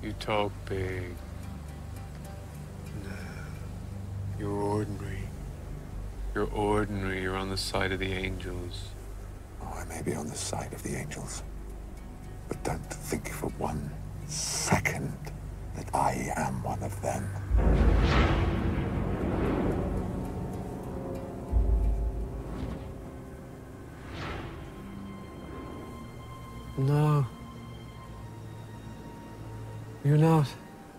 You talk big. No. You're ordinary. You're ordinary. You're on the side of the angels. Oh, I may be on the side of the angels. But don't think for 1 second that I am one of them. No. You're not.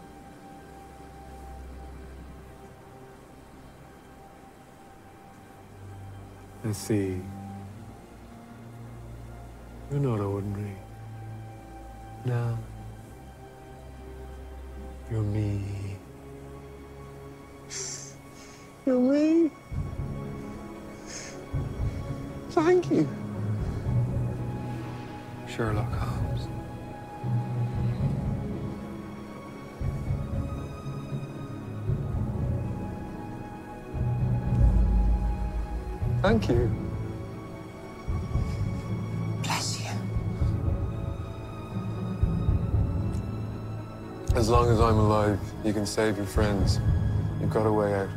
I see. You're not ordinary. No. You're me. You're me? Thank you. Sherlock Holmes. Thank you. Bless you. As long as I'm alive, you can save your friends. You've got a way out.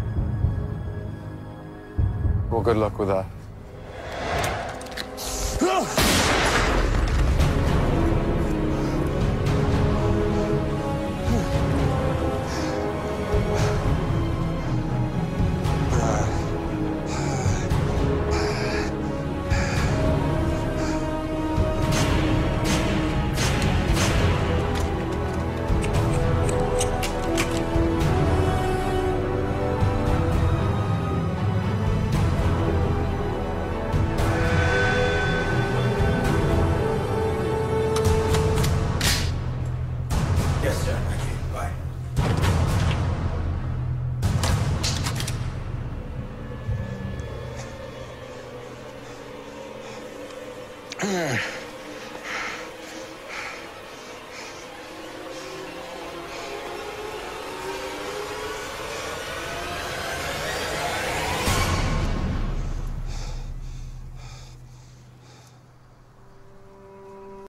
Well, good luck with that. Yes, sir. Thank you. Bye.